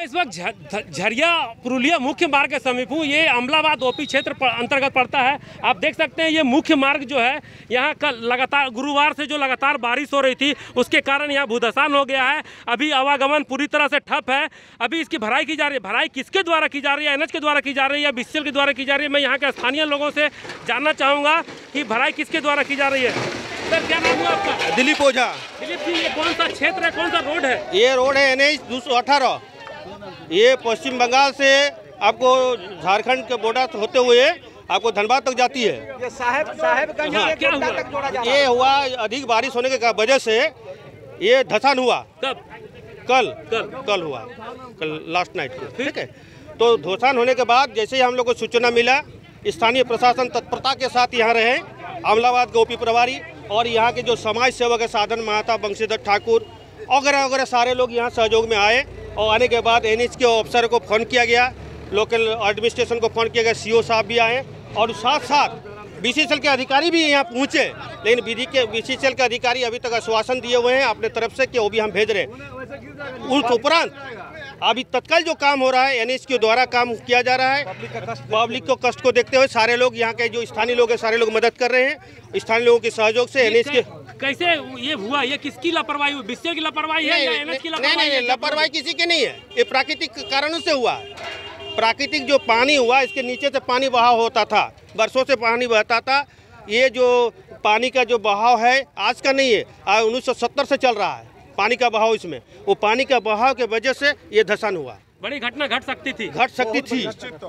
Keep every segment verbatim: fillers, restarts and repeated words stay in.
इस वक्त झरिया पुरुलिया मुख्य मार्ग के समीप हूँ। ये अमलाबाद ओपी क्षेत्र अंतर्गत पड़ता है। आप देख सकते हैं ये मुख्य मार्ग जो है, यहाँ कल लगातार गुरुवार से जो लगातार बारिश हो रही थी उसके कारण यहाँ भूधसान हो गया है। अभी आवागमन पूरी तरह से ठप है। अभी इसकी भराई की जा रही है। भराई किसके द्वारा की जा रही है? एनएच के द्वारा की जा रही है या बीसीसीएल के द्वारा की जा रही है? मैं यहाँ के स्थानीय लोगों से जानना चाहूँगा कि भराई किसके द्वारा की जा रही है। सर क्या नाम हुआ आपका? दिलीप ओझा। दिलीप जी, ये कौन सा क्षेत्र है, कौन सा रोड है? ये रोड है एन एच दो सौ अठारह। ये पश्चिम बंगाल से आपको झारखंड के बॉर्डर होते हुए आपको धनबाद तक जाती है। ये साहेब साहेबगंज हाँ, से क्या हुआ? तक जोड़ा जा रहा है। ये हुआ अधिक बारिश होने के वजह से ये धसान हुआ। कब? कल कल कल हुआ, कल लास्ट नाइट को। ठीक है, तो धसान होने के बाद जैसे ही हम लोग को सूचना मिला, स्थानीय प्रशासन तत्परता के साथ यहाँ रहे। अमलाबाद के ओपी प्रभारी और यहाँ के जो समाज सेवक है साधन महाता, बंशीधर ठाकुर वगैरह वगैरह सारे लोग यहाँ सहयोग में आए। और आने के बाद एनएच के ऑफिसर को फ़ोन किया गया, लोकल एडमिनिस्ट्रेशन को फ़ोन किया गया, सीओ साहब भी आए और साथ साथ बीसीसीएल के अधिकारी भी यहाँ पहुँचे। लेकिन विधि के बीसीसीएल के अधिकारी अभी तक आश्वासन दिए हुए हैं अपने तरफ से कि वो भी हम भेज रहे हैं। उस उपरांत अभी तत्काल जो काम हो रहा है एनएच के द्वारा काम किया जा रहा है। पब्लिक को कष्ट को देखते हुए सारे लोग यहाँ के जो स्थानीय लोग हैं सारे लोग मदद कर रहे हैं। स्थानीय लोगों के सहयोग से एनएच के कैसे ये हुआ? ये किसकी लापरवाही हुई? बीसीसीएल की लापरवाही है या एनएच की लापरवाही? नहीं नहीं, लापरवाही किसी की नहीं है। ये प्राकृतिक कारणों से हुआ है। प्राकृतिक जो पानी हुआ, इसके नीचे से पानी बहाव होता था, बरसों से पानी बहता था। ये जो पानी का जो बहाव है आज का नहीं है, उन्नीस सौ सत्तर से चल रहा है पानी का बहाव। इसमें वो पानी का बहाव के वजह से ये धसान हुआ। बड़ी घटना घट सकती थी घट सकती थी,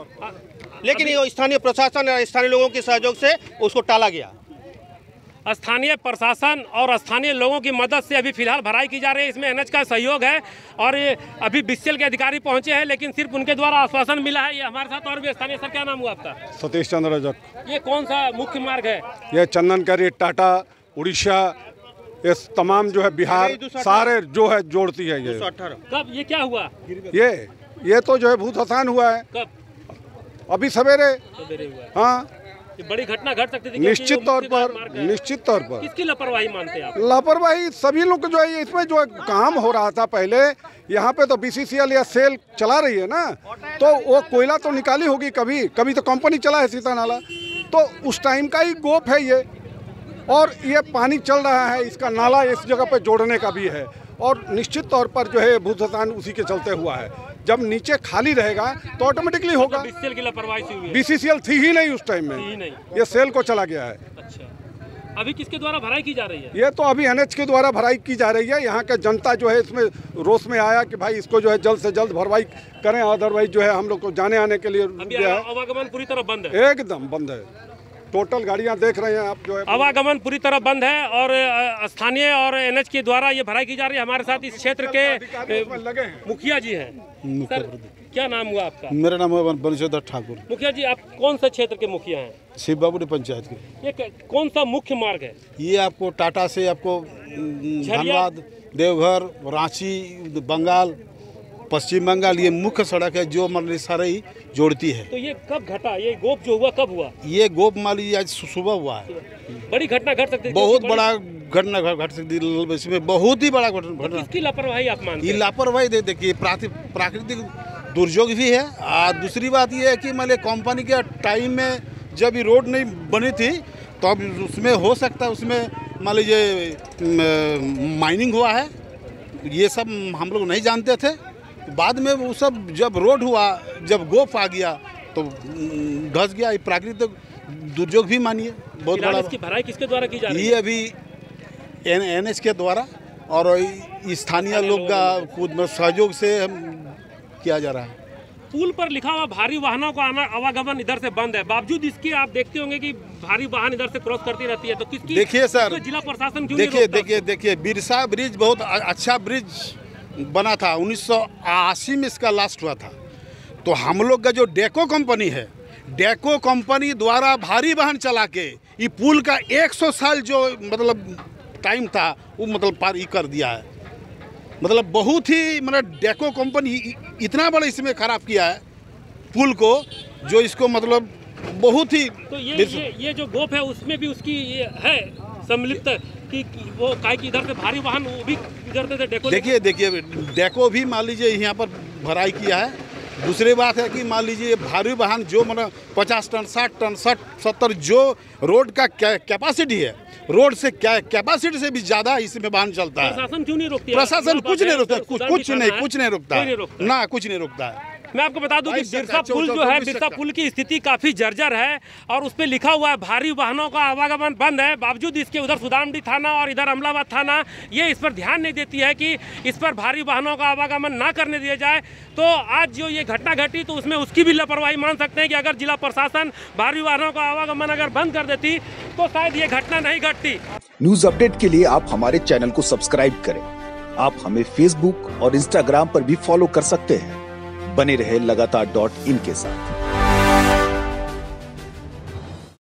लेकिन ये स्थानीय प्रशासन और स्थानीय लोगों के सहयोग से उसको टाला गया। स्थानीय प्रशासन और स्थानीय लोगों की मदद से अभी फिलहाल भराई की जा रही है। इसमें एनएच का सहयोग है और अभी बीसीसीएल के अधिकारी पहुंचे हैं, लेकिन सिर्फ उनके द्वारा आश्वासन मिला है। ये हमारे साथ और भी स्थानीय। सर क्या नाम हुआ आपका? सतीश चंद्र रजक। ये कौन सा मुख्य मार्ग है? ये चंदनकरी, टाटा, उड़ीसा, ये तमाम जो है बिहार सारे जो है जोड़ती है। ये कब ये क्या हुआ? ये ये तो जो है भूधसान हुआ है। कब? अभी सवेरे। सवेरे हुआ। हाँ, ये बड़ी घटना घट सकती थी। निश्चित तौर पर निश्चित तौर पर किसकी लापरवाही मानते हैं आप? लापरवाही सभी लोग जो है। इसमें जो है काम हो रहा था पहले यहाँ पे तो बीसीसीएल या सेल चला रही है ना, तो वो कोयला तो निकाली होगी कभी कभी, तो कंपनी चला है सीता नाला, तो उस टाइम का ही गोप है ये। और ये पानी चल रहा है, इसका नाला इस जगह पे जोड़ने का भी है और निश्चित तौर पर जो है भूधसान उसी के चलते हुआ है। जब नीचे खाली रहेगा तो ऑटोमेटिकली होगा। बीसीसीएल की लापरवाही से हुई है। बीसीसीएल थी ही नहीं उस टाइम में, ही नहीं। ये सेल को चला गया है। अच्छा, अभी किसके द्वारा भराई की जा रही है? ये तो अभी एनएच के द्वारा भराई की जा रही है। यहाँ का जनता जो है इसमें रोष में आया कि भाई इसको जो है जल्द से जल्द भरवाई करें, अदरवाइज जो है हम लोग को जाने आने के लिए आवागमन पूरी तरह बंद है। एकदम बंद है। टोटल गाड़ियां देख रहे हैं आप जो है, आवागमन पूरी तरह बंद है और स्थानीय और एनएच के द्वारा ये भराई की जा रही है। हमारे साथ इस क्षेत्र के लगे हैं। मुखिया जी हैं। सर क्या नाम हुआ आपका? मेरा नाम है बंशीधर ठाकुर। मुखिया जी, आप कौन सा क्षेत्र के मुखिया हैं? शिव बाबू पंचायत के। ये कौन सा मुख्य मार्ग है? ये आपको टाटा से आपको धनबाद, देवघर, रांची, बंगाल, पश्चिम बंगाल, ये मुख्य सड़क है जो मतलब सारे ही जोड़ती है। तो ये कब घटा? ये गोप जो हुआ कब हुआ? ये गोप मान लीजिए आज सुबह हुआ है। बड़ी घटना घट सकती है। बहुत बड़ा घटना घट सकती है, इसमें बहुत ही बड़ा घटना। किसकी लापरवाही आप मानते हैं? ये लापरवाही दे देखिए, प्राकृतिक दुर्योग भी है। और दूसरी बात ये है कि मान लीजिए कंपनी के टाइम में जब ये रोड नहीं बनी थी तो अब उसमें हो सकता है उसमें मान लीजिए माइनिंग हुआ है, ये सब हम लोग नहीं जानते थे। बाद में वो सब जब रोड हुआ, जब गोफ आ गया तो धस गया। ये प्राकृतिक दुर्योग भी मानिए बहुत बड़ा। इसकी भराई किसके द्वारा की जा रही है? ये अभी एन एनएच के द्वारा और स्थानीय लोग का सहयोग से किया जा रहा है। पुल पर लिखा हुआ भारी वाहनों का आना आवागमन इधर से बंद है, बावजूद इसके आप देखते होंगे कि भारी वाहन इधर से क्रॉस करती रहती है। तो किसकी? देखिए सर, जिला प्रशासन क्यों? देखिए देखिए देखिए बिरसा ब्रिज बहुत अच्छा ब्रिज बना था, उन्नीस सौ अस्सी में इसका लास्ट हुआ था। तो हम लोग का जो डेको कंपनी है, डेको कंपनी द्वारा भारी वाहन चला के ये पुल का सौ साल जो मतलब टाइम था वो मतलब पार ही कर दिया है। मतलब बहुत ही मतलब डेको कंपनी इतना बड़ा इसमें खराब किया है पुल को, जो इसको मतलब बहुत ही। तो ये ये, ये जो गोप है उसमें भी उसकी ये है सम्मिलित कि वो काय की इधर से भारी वाहन वो भी इधर से डेको। देखिए देखिए डेको भी मान लीजिए यहाँ पर भराई किया है। दूसरी बात है कि मान लीजिए भारी वाहन जो मतलब पचास टन साठ टन साठ सत्तर जो रोड का कैपेसिटी है, रोड से कैपेसिटी से भी ज़्यादा इसमें वाहन चलता है। प्रशासन क्यों नहीं रोकती? प्रशासन कुछ नहीं रोकता, कुछ कुछ नहीं कुछ नहीं रोकता ना, कुछ नहीं रोकता है। मैं आपको बता दूं कि बिरसा पुल जो है, बिरसा पुल की स्थिति काफ़ी जर्जर है और उस पर लिखा हुआ है भारी वाहनों का आवागमन बंद है। बावजूद इसके उधर सुदामडी थाना और इधर अमलाबाद थाना ये इस पर ध्यान नहीं देती है कि इस पर भारी वाहनों का आवागमन ना करने दिया जाए। तो आज जो ये घटना घटी तो उसमें उसकी भी लापरवाही मान सकते हैं कि अगर जिला प्रशासन भारी वाहनों का आवागमन अगर बंद कर देती तो शायद ये घटना नहीं घटती। न्यूज अपडेट के लिए आप हमारे चैनल को सब्सक्राइब करें। आप हमें फेसबुक और इंस्टाग्राम पर भी फॉलो कर सकते हैं। बने रहे लगातार डॉट इन के साथ।